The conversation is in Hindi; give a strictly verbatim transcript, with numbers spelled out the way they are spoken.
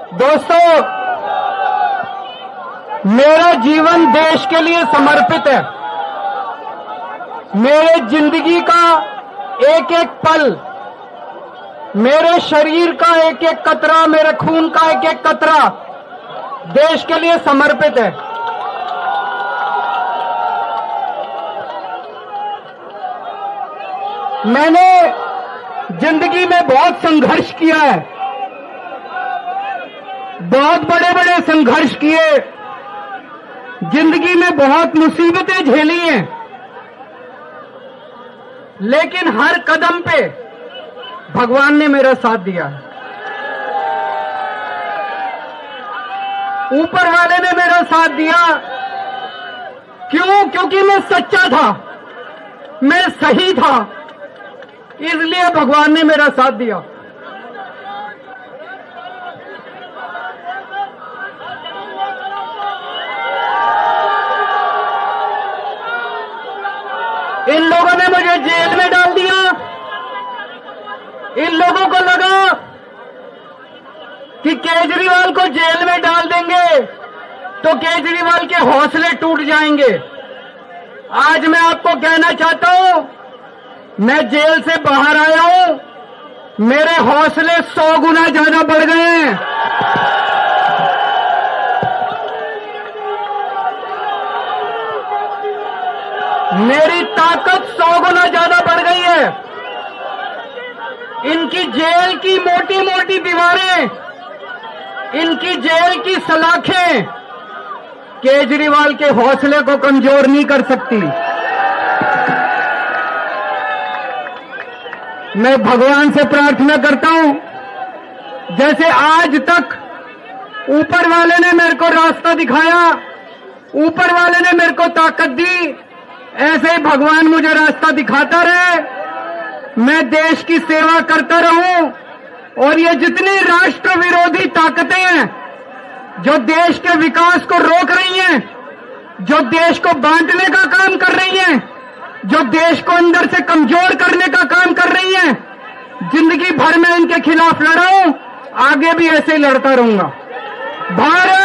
दोस्तों, मेरा जीवन देश के लिए समर्पित है। मेरे जिंदगी का एक एक पल, मेरे शरीर का एक एक कतरा, मेरे खून का एक एक कतरा देश के लिए समर्पित है। मैंने जिंदगी में बहुत संघर्ष किया है, बहुत बड़े बड़े संघर्ष किए, जिंदगी में बहुत मुसीबतें झेली हैं, लेकिन हर कदम पे भगवान ने मेरा साथ दिया। ऊपर वाले ने मेरा साथ दिया। क्यों? क्योंकि मैं सच्चा था, मैं सही था, इसलिए भगवान ने मेरा साथ दिया। इन लोगों ने मुझे जेल में डाल दिया। इन लोगों को लगा कि केजरीवाल को जेल में डाल देंगे तो केजरीवाल के हौसले टूट जाएंगे। आज मैं आपको कहना चाहता हूं, मैं जेल से बाहर आया हूं, मेरे हौसले सौ गुना ज्यादा बढ़ गए हैं। मेरी ताकत सौ गुना ज्यादा बढ़ गई है। इनकी जेल की मोटी मोटी दीवारें, इनकी जेल की सलाखें केजरीवाल के हौसले को कमजोर नहीं कर सकती। मैं भगवान से प्रार्थना करता हूं, जैसे आज तक ऊपर वाले ने मेरे को रास्ता दिखाया, ऊपर वाले ने मेरे को ताकत दी, ऐसे ही भगवान मुझे रास्ता दिखाता रहे, मैं देश की सेवा करता रहूं। और ये जितनी राष्ट्र विरोधी ताकतें हैं जो देश के विकास को रोक रही हैं, जो देश को बांटने का काम कर रही हैं, जो देश को अंदर से कमजोर करने का काम कर रही हैं, जिंदगी भर में इनके खिलाफ लड़ा हूं, आगे भी ऐसे ही लड़ता रहूंगा। भारत